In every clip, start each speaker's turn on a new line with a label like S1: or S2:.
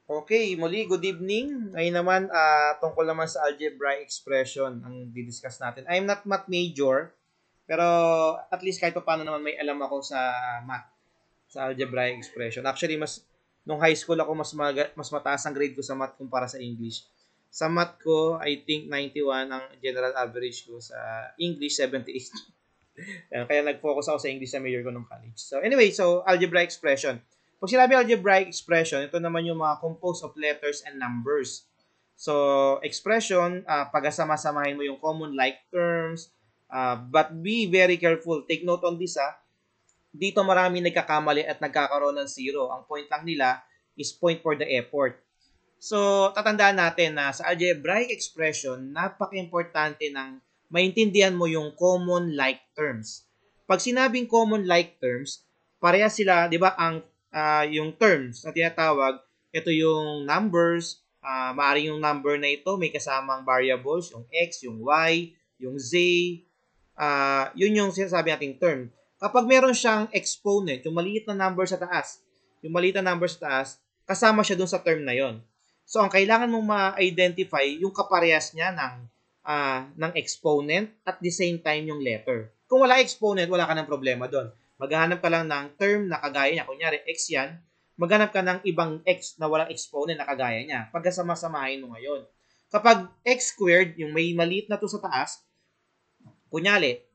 S1: Okay, muli, good evening. Ngayon naman, tungkol naman sa algebraic expression ang didiscuss natin. I'm not math major, pero at least kahit pa paano naman may alam ako sa math, sa algebraic expression. Actually, nung high school ako, mas mataas ang grade ko sa math kumpara sa English. Sa math ko, I think 91 ang general average ko. Sa English, 78. Kaya nag-focus ako sa English sa major ko nung college. So anyway, algebraic expression. Pag sinabi algebraic expression, ito naman yung mga composed of letters and numbers. So expression, pagkasama-samahin mo yung common like terms, but be very careful. Take note on this, dito marami nagkakamali at nagkakaroon ng zero. Ang point lang nila is point for the effort. So, tatandaan natin na sa algebraic expression, napaka-importante ng maintindihan mo yung common like terms. Pag sinabing common like terms, pareha sila, 'di ba, ang yung terms na tinatawag, ito yung numbers, maaring yung number na ito may kasamang variables, yung x, yung y, yung z, yun yung sinasabi nating term. Kapag meron siyang exponent, yung maliit na number sa taas, kasama siya dun sa term na yon. So, ang kailangan mong ma-identify yung kaparehas niya ng exponent at the same time yung letter. Kung wala exponent, wala ka ng problema doon. Maghahanap ka lang ng term na kagaya niya. Kunyari, x yan. Maghanap ka ng ibang x na walang exponent na kagaya niya. Pagkasama-samahin mo ngayon. Kapag x squared, yung may maliit na to sa taas, kunyari,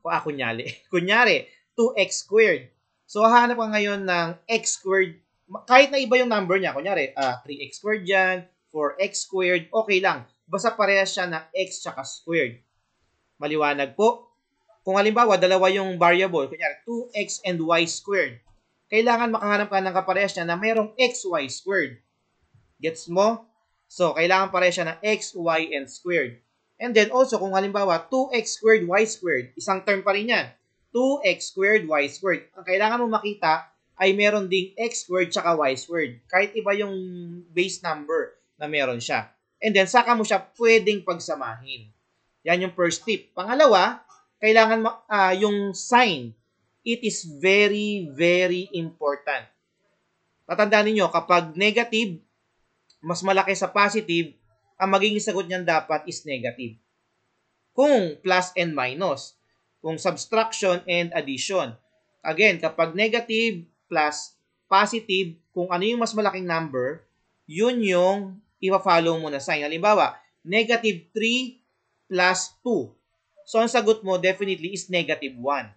S1: 2x squared. So, hahanap ka ngayon ng x squared. Kahit na iba yung number niya, kunyari, 3x squared dyan, 4x squared, okay lang. Basta parehas siya na x tsaka squared. Maliwanag po. Kung halimbawa, dalawa yung variable, kunyari 2x and y squared, kailangan makahanap ka ng kaparehas niya na mayroong xy squared. Gets mo? So, kailangan parehas siya ng x, y, and squared. And then also, kung halimbawa, 2x squared, y squared, isang term pa rin yan. 2x squared, y squared. Ang kailangan mo makita ay meron ding x squared tsaka y squared. Kahit iba yung base number na meron siya. And then, saka mo siya pwedeng pagsamahin. Yan yung first tip. Pangalawa, kailangan yung sign. It is very, very important. Tatandaan niyo kapag negative, mas malaki sa positive, ang magiging sagot niyan dapat is negative. Kung plus and minus, kung subtraction and addition. Again, kapag negative plus positive, kung ano yung mas malaking number, yun yung ipa-follow mo na sign. Halimbawa, negative 3 plus 2. So, ang sagot mo definitely is negative 1.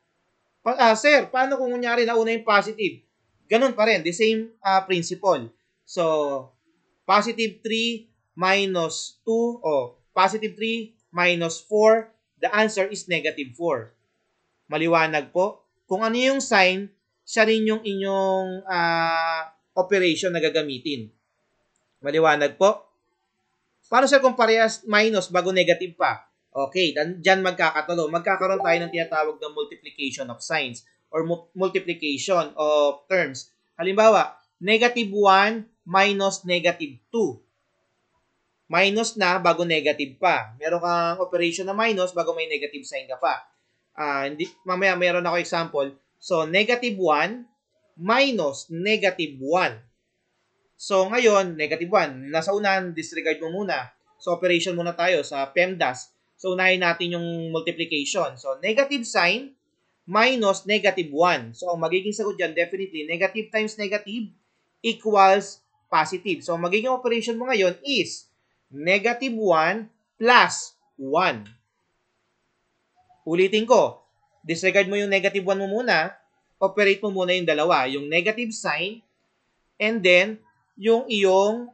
S1: Sir, paano kung kunyari nauna yung positive? Ganun pa rin, the same principle. So, positive 3 minus 2, positive 3 minus 4, the answer is negative 4. Maliwanag po? Kung ano yung sign, siya rin yung inyong operation na gagamitin. Maliwanag po? Paano sir kung parehas minus bago negative pa? Okay, dyan magkakatalo. Magkakaroon tayo ng tinatawag na multiplication of signs or multiplication of terms. Halimbawa, negative 1 minus negative 2. Minus na bago negative pa. Meron kang operation na minus bago may negative sign ka pa. Mamaya meron ako example. So, negative 1 minus negative 1. So, ngayon, negative 1. Nasa unahan, disregard mo muna. So, operation muna tayo sa PEMDAS. So, unahin natin yung multiplication. So, negative sign minus negative 1. So, ang magiging sagot dyan, definitely, negative times negative equals positive. So, ang magiging operation mo ngayon is negative 1 plus 1. Ulitin ko. Disregard mo yung negative 1 mo muna. Operate mo muna yung dalawa. Yung negative sign and then yung iyong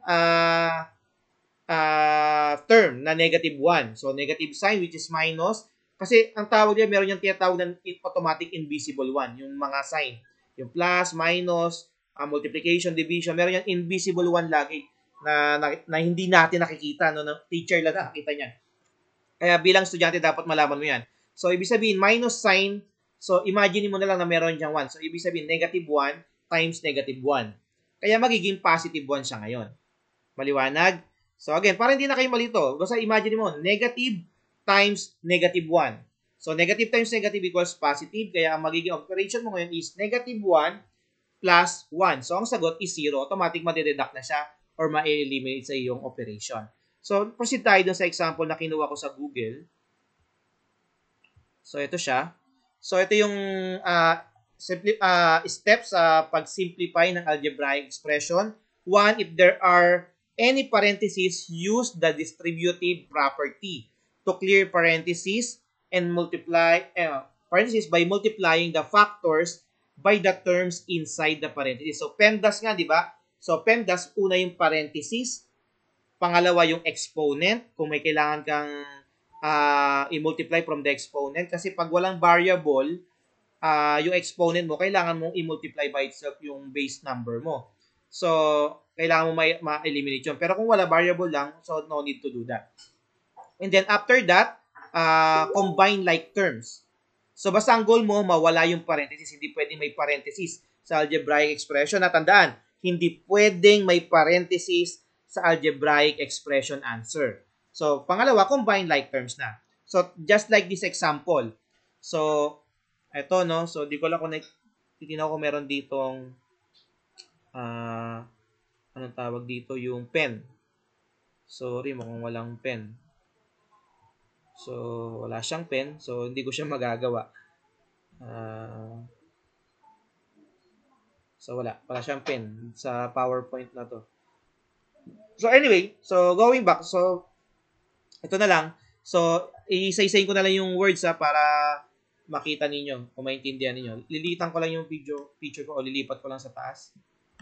S1: term na negative 1. So, negative sign which is minus. Kasi ang tawag niya, meron yung tinatawag ng automatic invisible one. Yung mga sign. Yung plus, minus, multiplication, division. Meron yung invisible one lagi na hindi natin nakikita. No? Teacher lang nakikita niyan. Kaya bilang estudyante dapat malaman mo yan. So, ibig sabihin, minus sign. So, imagine mo na lang na meron siyang 1. So, ibig sabihin, negative 1 times negative 1. Kaya magiging positive 1 siya ngayon. Maliwanag? So again, para hindi na kayo malito, basta imagine mo, negative times negative 1. So negative times negative equals positive, kaya ang magiging operation mo ngayon is negative 1 plus 1. So ang sagot is 0, automatic madideduct na siya. or ma-eliminate sa iyong operation. So, proceed tayo dun sa example na kinuha ko sa Google. So, ito siya. So, ito yung steps sa pag-simplify ng algebraic expression. One, if there are any parentheses, use the distributive property to clear parentheses and multiply parentheses by multiplying the factors by the terms inside the parentheses. So, PEMDAS nga, di ba? So, PEMDAS, una yung parentheses, pangalawa yung exponent, kung may kailangan kang i-multiply from the exponent. Kasi pag walang variable, yung exponent mo, kailangan mong i-multiply by itself yung base number mo. So, kailangan mo ma-eliminate yun. Pero kung wala variable lang, so no need to do that. And then after that, combine like terms. So, basta ang goal mo, mawala yung parenthesis. Hindi pwedeng may parenthesis sa algebraic expression. Natandaan, hindi pwedeng may parenthesis sa algebraic expression answer. So, pangalawa, combine like terms na. So, just like this example. So, eto, no? So, di ko lang kung titinaw ko meron ditong anong tawag dito? Yung pen. Sorry, mukhang walang pen. So, wala siyang pen. So, hindi ko siya magagawa. So, wala siyang pen sa PowerPoint na to. So, anyway, so, going back. So, ito na lang. So, isa-isayin ko na lang yung words para makita ninyo, kung maintindihan ninyo. Lilitan ko lang yung picture ko o lilipat ko lang sa taas.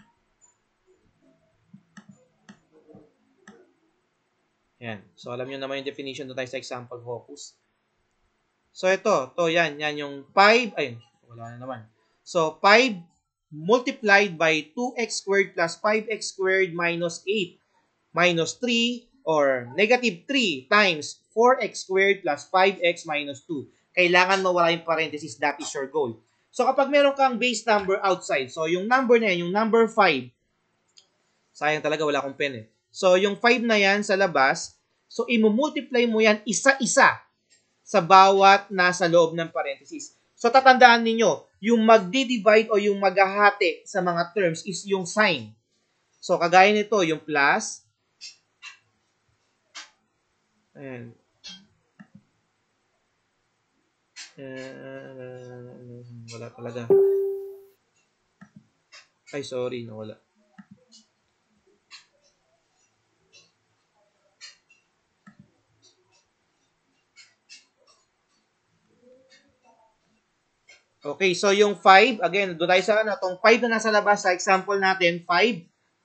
S1: Yan. So, alam nyo naman yung definition doon tayo sa example focus. So, ito. Yan yung 5. Ayun. Wala na naman. So, 5 multiplied by 2x squared plus 5x squared minus 8 minus 3 or negative 3 times 4x squared plus 5x minus 2. Kailangan mawala yung parenthesis. That is your goal. So, kapag meron kang base number outside, so yung number na yan, yung number 5, sayang talaga, wala akong pen eh. So, yung 5 na yan sa labas, so, i-multiply mo yan isa-isa sa bawat nasa loob ng parenthesis. So, tatandaan ninyo, yung magdi-divide o yung maghahati sa mga terms is yung sign. So, kagaya nito, yung plus, ayan. Wala talaga. Ay, sorry, nawala. Okay, so yung 5, again, doon tayo sa itong 5 na nasa labas sa example natin, 5,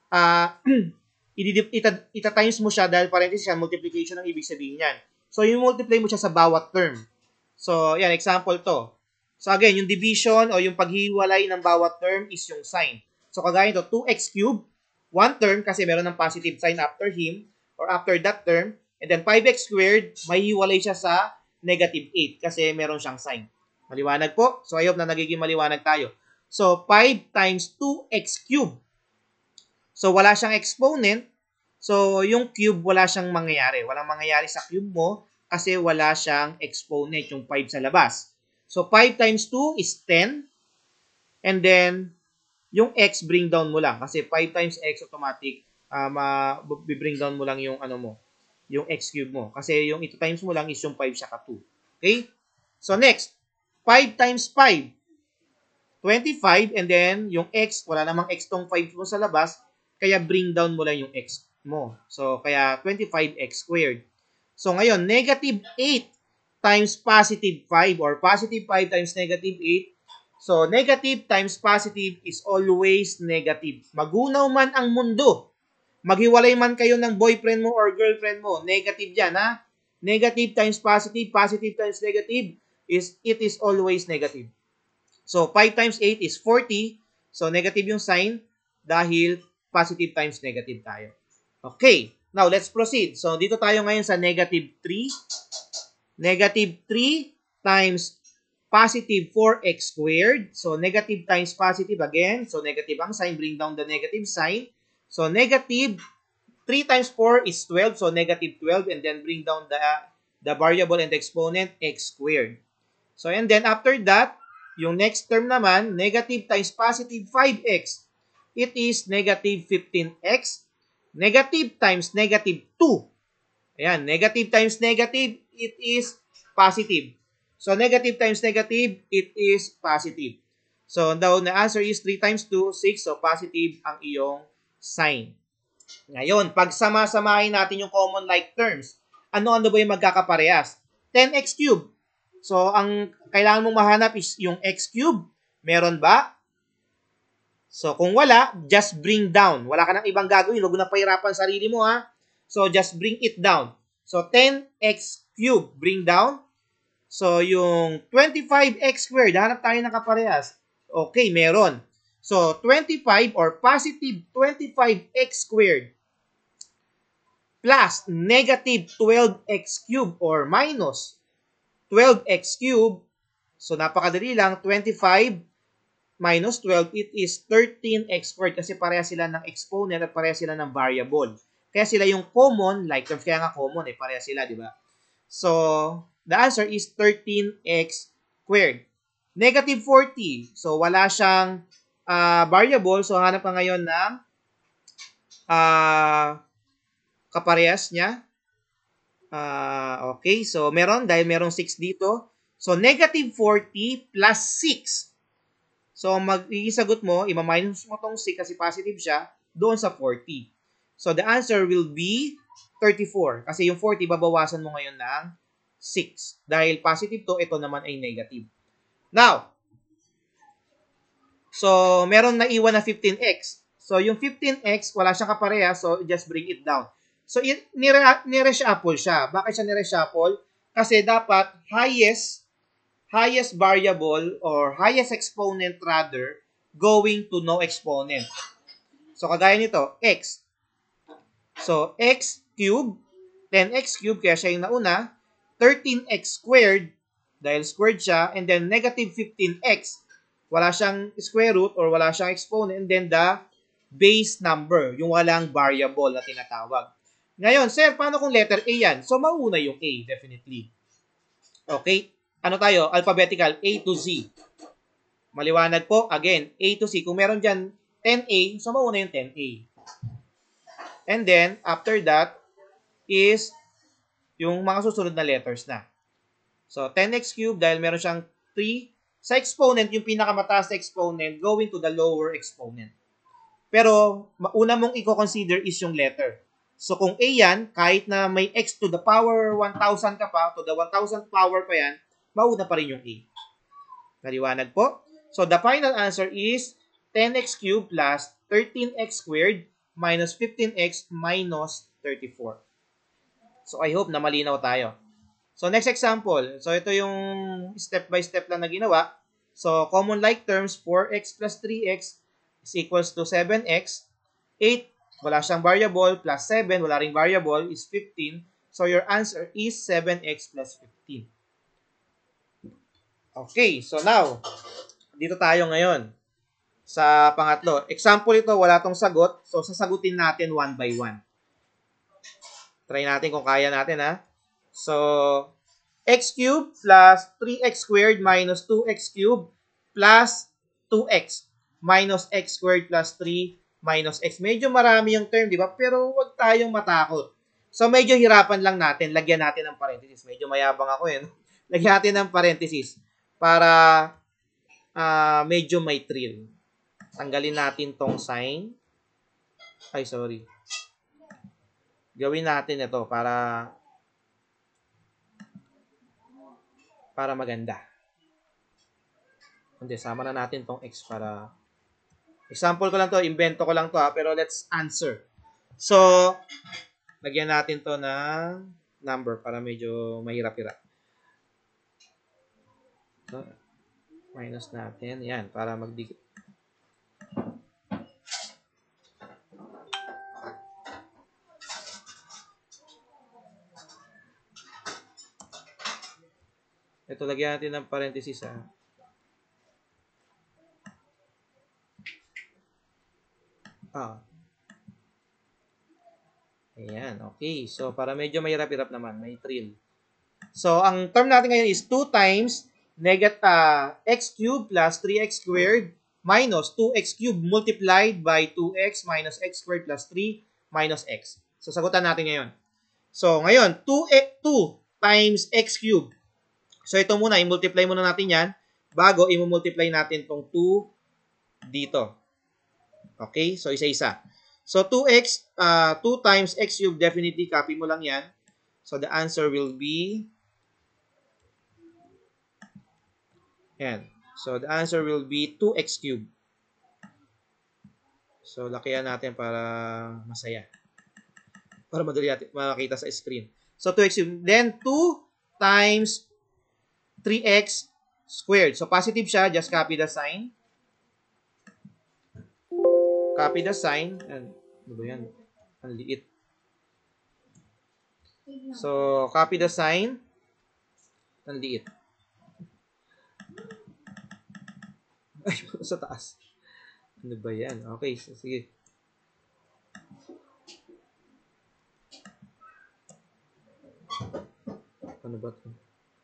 S1: ita-times mo siya dahil parenthesis yan, multiplication ang ibig sabihin yan. So, yung multiply mo siya sa bawat term. So, yan, example to. So, again, yung division o yung paghiwalay ng bawat term is yung sign. So, kagaya ito, 2x cubed, one term kasi meron ng positive sign after him or after that term. And then 5x squared, may hiwalay siya sa negative 8 kasi meron siyang sign. Maliwanag po? So, I hope na nagiging maliwanag tayo. So, 5 times 2x cubed. So, wala siyang exponent. So, yung cube, wala siyang mangyayari. Walang mangyayari sa cube mo kasi wala siyang exponent, yung 5 sa labas. So, 5 times 2 is 10. And then, yung x, bring down mo lang. Kasi 5 times x, automatic, bring down mo lang yung ano mo, yung x cube mo. Kasi yung ito times mo lang is yung 5 saka 2. Okay? So, next. 5 times 5, 25, and then yung x, wala namang x tong 5 mo sa labas, kaya bring down mo lang yung x mo. So, kaya 25x squared. So, ngayon, negative 8 times positive 5 or positive 5 times negative 8. So, negative times positive is always negative. Magunaw man ang mundo. Maghiwalay man kayo ng boyfriend mo or girlfriend mo, negative yan, ha? Negative times positive, positive times negative, it is always negative. So, 5 times 8 is 40. So, negative yung sign dahil positive times negative tayo. Okay. Now, let's proceed. So, dito tayo ngayon sa negative 3. Negative 3 times positive 4x squared. So, negative times positive again. So, negative ang sign. Bring down the negative sign. So, negative 3 times 4 is 12. So, negative 12. And then, bring down the variable and the exponent, x squared. So, and then after that, yung next term naman, negative times positive 5x. It is negative 15x. Negative times negative 2. Ayan, negative times negative, it is positive. So, negative times negative, it is positive. So, the answer is 3 times 2, 6. So, positive ang iyong sign. Ngayon, pag sama-samahin natin yung common like terms, ano-ano ba yung magkakaparehas? 10x cubed. So, ang kailangan mong mahanap is yung x cubed. Meron ba? So, kung wala, just bring down. Wala ka nang ibang gagawin. Huwag mo na pahirapan sarili mo, ha? So, just bring it down. So, 10x cubed, bring down. So, yung 25x squared, hanap tayo ng kaparehas. Okay, meron. So, 25 or positive 25x squared plus negative 12x cubed or minus 12x cubed. So, napakadali lang. 25 minus 12, it is 13x squared kasi pareha sila ng exponent at pareha sila ng variable. Kaya sila yung common, like terms, kaya nga common, pareha sila, di ba? So, the answer is 13x squared. Negative 40. So, wala siyang variable. So, hanap ka ngayon ng kaparehas niya. Okay, so meron, dahil merong 6 dito. So, negative 40 plus 6. So, mag-iisagot mo, ima-minus mo tong 6 kasi positive siya, doon sa 40. So, the answer will be 34. Kasi yung 40, babawasan mo ngayon ng 6. Dahil positive to, ito naman ay negative. Now, so, meron na iwan na 15x. So, yung 15x, wala siyang kapareha, so just bring it down. So, nire-shuffle siya. Bakit siya nire-shuffle? Kasi dapat highest variable or highest exponent rather going to no exponent. So, kagaya nito, x. So, x cubed, 10x cubed, kaya siya yung nauna, 13x squared, dahil squared siya, and then negative 15x, wala siyang square root or wala siyang exponent, and then the base number, yung walang variable na tinatawag. Ngayon, sir, paano kung letter A yan? So, mauna yung A, definitely. Okay? Ano tayo? Alphabetical, A to Z. Maliwanag po, again, A to Z. Kung meron dyan 10A, so mauna yung 10A. And then, after that, is yung mga susunod na letters na. So, 10x cubed, dahil meron siyang 3. Sa exponent, yung pinakamataas na exponent, going to the lower exponent. Pero, una mong i-consider is yung letter. So, kung A yan, kahit na may x to the power 1,000 ka pa, to the 1,000 power pa yan, mauna pa rin yung A. Naliwanag po? So, the final answer is 10x cubed plus 13x squared minus 15x minus 34. So, I hope na malinaw tayo. So, next example. So, ito yung step by step lang na ginawa. So, common like terms, 4x plus 3x is equals to 7x. 8, wala siyang variable, plus 7, wala ring variable, is 15. So, your answer is 7x plus 15. Okay, so now, dito tayo ngayon sa pangatlo. Example ito, wala tong sagot. So, sasagutin natin one by one. Try natin kung kaya natin, ha. So, x cubed plus 3x squared minus 2x cubed plus 2x minus x squared plus 3 minus x. Medyo marami yung term, di ba? Pero huwag tayong matakot. So, medyo hirapan lang natin. Lagyan natin ng parenthesis. Medyo mayabang ako, eh. Lagyan natin ng parenthesis para medyo may thrill. Tanggalin natin tong sign. Ay, sorry. Gawin natin ito para maganda. Hindi, sama na natin tong x para example ko lang to, invento ko lang to, ha, pero let's answer. So, lagyan natin to ng number para medyo mahirap-hirap. So, minus natin, yan, para magdikit. Ito, lagyan natin ng parenthesis, ha. Ayan, okay. So, para medyo mahirap-hirap naman, may thrill. So, ang term natin ngayon is 2 times x cubed plus 3x squared minus 2x cubed multiplied by 2x minus x squared plus 3 minus x. So, sagutan natin ngayon. So, ngayon, 2 times x cubed. So, ito muna, i-multiply muna natin yan bago i-multiply natin tong 2 dito. Okay? So, isa-isa. So, 2 times x cubed, definitely, copy mo lang yan. So, the answer will be, yan. So, the answer will be 2x cubed. So, lakihan natin para masaya. Para madali natin makakita sa screen. So, 2x cubed. Then, 2 times 3x squared. So, positive siya. Just copy the sign. Copy the sign. Ano ba yan? Ang liit. So, copy the sign. Ang liit. Ay, sa taas. Ano ba yan? Okay, so, sige. Ano ba ito?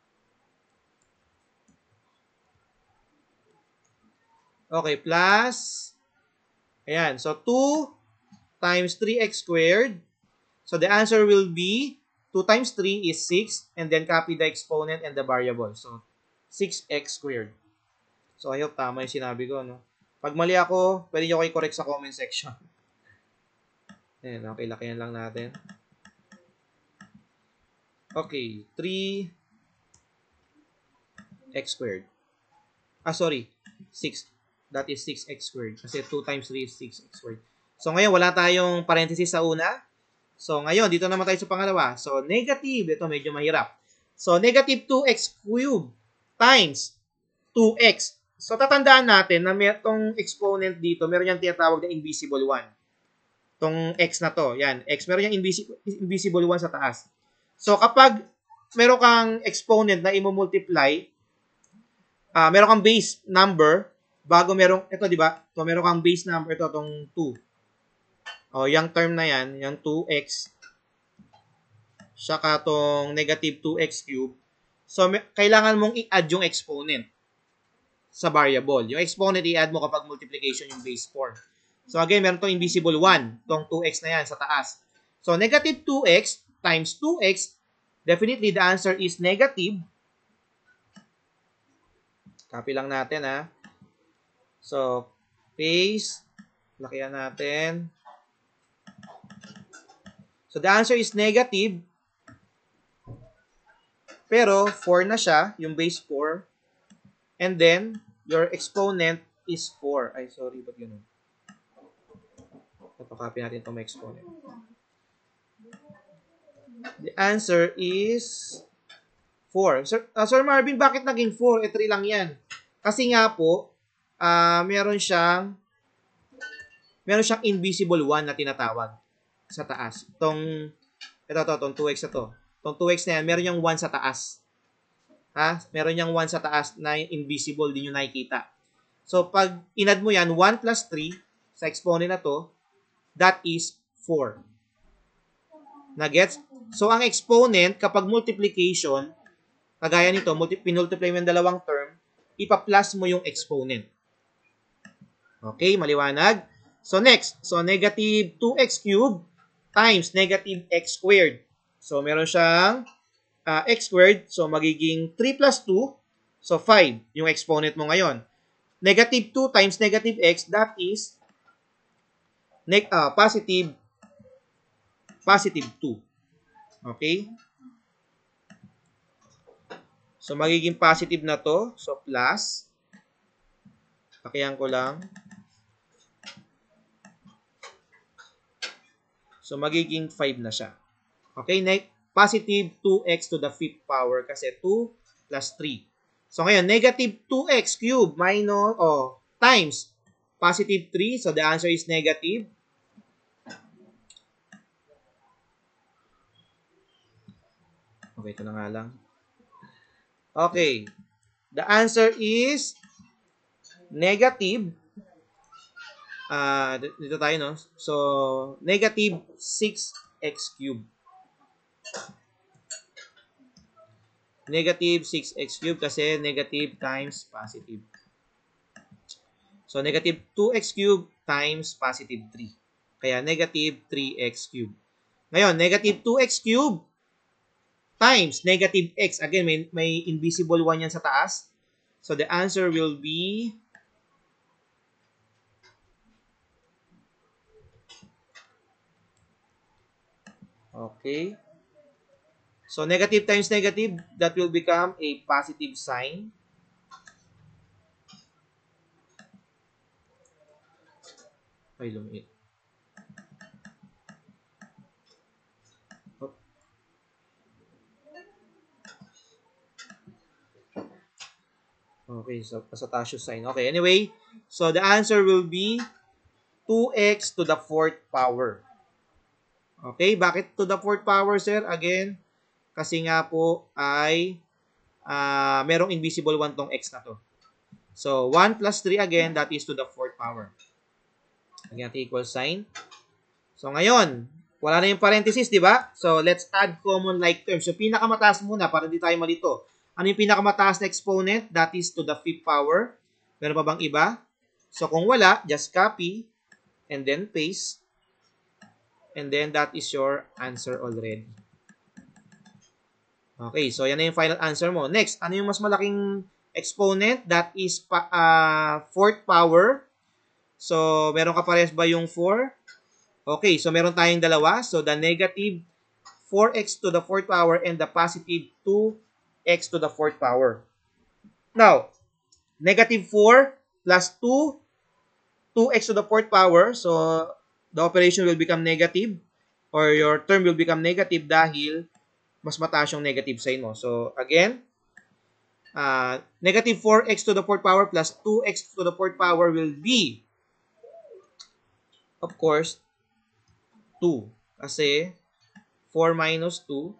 S1: Okay, plus. Ayan, so 2 times 3x squared. So the answer will be 2 times 3 is 6, and then copy the exponent and the variable. So 6x squared. So I hope tama yung sinabi ko, no? Pag mali ako, pwede nyo kayo correct sa comment section. Ayan, okay, lakihan lang natin. Okay, 3x squared. Sorry, 6. That is 6x squared. Kasi 2 times 3 is 6x squared. So, ngayon, wala tayong parenthesis sa una. So, ngayon, dito naman tayo sa pangalawa. So, negative. Ito, medyo mahirap. So, negative 2x cubed times 2x. So, tatandaan natin na itong exponent dito, meron yung tinatawag na invisible 1. Itong x na to. Yan, x. Meron yung invisible 1 sa taas. So, kapag meron kang exponent na i-multiply, meron kang base number, bago merong, ito, di ba? So, meron kang base number, ito, itong 2. O, yung term na yan, yung 2x, saka itong negative 2x cubed. So, kailangan mong i-add yung exponent sa variable. Yung exponent, i-add mo kapag multiplication yung base form. So, again, meron itong invisible 1, itong 2x na yan sa taas. So, negative 2x times 2x, definitely, the answer is negative. Copy lang natin, ha. So, paste. Lakihan natin. So, the answer is negative. Pero, 4 na siya, yung base 4. And then, your exponent is 4. Ay, sorry, ba't ganun? Copy natin itong exponent. The answer is 4. Sir Marvin, bakit naging 4? 3 lang yan. Kasi nga po, meron siyang invisible 1 na tinatawag sa taas. Itong 2x na to. Itong 2x na yan, meron yung 1 sa taas. Ha? Meron yung 1 sa taas na invisible, din yung nakikita. So, pag inad mo yan, 1 plus 3 sa exponent na to, that is 4. Na-gets? So, ang exponent, kapag multiplication, kagaya nito, pinultiply mo yung dalawang term, ipa-plus mo yung exponent. Okay, maliwanag? So, next. So, negative 2x cubed times negative x squared. So, meron siyang x squared. So, magiging 3 plus 2. So, 5 yung exponent mo ngayon. Negative 2 times negative x, that is positive 2. Okay? So, magiging positive na to. So, plus. Pakihan ko lang. So, magiging 5 na siya. Okay? Positive 2x to the 5th power kasi 2 plus 3. So, ngayon, negative 2x cubed minus, times positive 3. So, the answer is negative. Okay, ito na nga lang. Okay. The answer is negative. Dito tayo, no? So, negative 6x cubed. Negative 6x cubed kasi negative times positive. So, negative 2x cubed times positive 3. Kaya negative 3x cubed. Ngayon, negative 2x cubed times negative x. Again, may invisible 1 yan sa taas. So, the answer will be okay. So, negative times negative, that will become a positive sign. Ay, lumiit. Okay, so pasatasios sign. Okay, anyway, so the answer will be 2x to the fourth power. Okay, bakit to the fourth power, sir? Again, kasi nga po ay merong invisible 1 tong x na to. So, 1 plus 3 again, that is to the fourth power. Lagyan natin equal sign. So, ngayon, wala na yung parenthesis, di ba? So, let's add common like terms. So, pinakamataas muna para hindi tayo malito. Ano yung pinakamataas na exponent? That is to the fifth power. Meron pa bang iba? So, kung wala, just copy and then paste. And then, that is your answer already. Okay, so yan na yung final answer mo. Next, ano yung mas malaking exponent? That is fourth power. So, meron ka parehas ba yung 4? Okay, so meron tayong dalawa. So, the negative 4x to the fourth power and the positive 2x to the fourth power. Now, negative 4 plus 2, 2x to the fourth power. So, the operation will become negative or your term will become negative dahil mas mataas yung negative sign mo. So, again, negative 4x to the fourth power plus 2x to the fourth power will be, of course, 2. Kasi 4 minus 2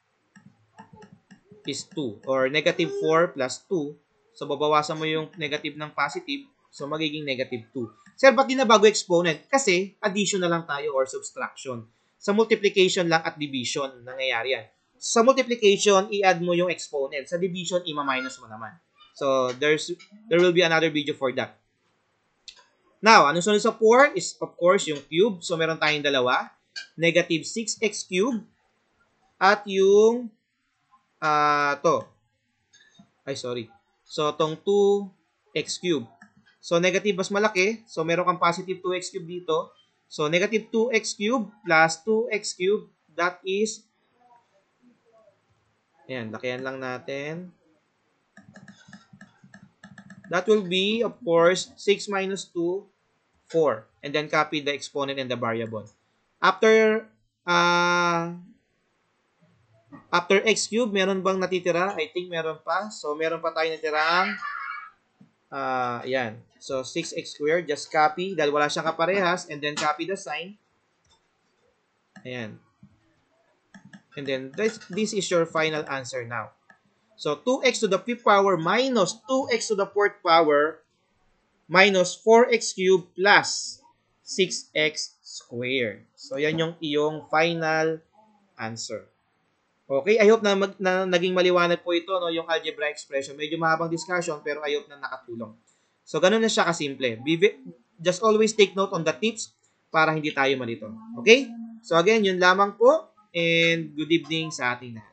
S1: is 2. Or negative 4 plus 2. So, babawasan mo yung negative ng positive. So, magiging negative 2. Sir, ba't di na bago exponent? Kasi addition na lang tayo or subtraction. Sa multiplication lang at division nangyayari yan. Sa multiplication, i-add mo yung exponent. Sa division, i-minus mo naman. So, there will be another video for that. Now, anong sunod sa 4 is, of course, yung cube. So, meron tayong dalawa. Negative 6x cube at yung to. Ay, sorry. So, tong 2x cube. So, negative mas malaki. So, meron kang positive 2x cube dito. So, negative 2x cube plus 2x cube, that is, ayan, lakihan lang natin. That will be, of course, 6 minus 2, 4. And then copy the exponent and the variable. After x cube, meron bang natitira? I think meron pa. So, meron pa tayo natirang yan. So, 6x squared, just copy dahil wala siyang kaparehas and then copy the sign. Ayan. And then, this is your final answer now. So, 2x to the fifth power minus 2x to the fourth power minus 4x cubed plus 6x squared. So, yan yung iyong final answer. Okay, I hope na naging maliwanag po ito, no, yung algebraic expression. Medyo mahabang discussion, pero I hope na nakatulong. So, ganun na siya kasimple. Just always take note on the tips para hindi tayo malito. Okay? So, again, yun lamang po. And good evening sa ating lahat.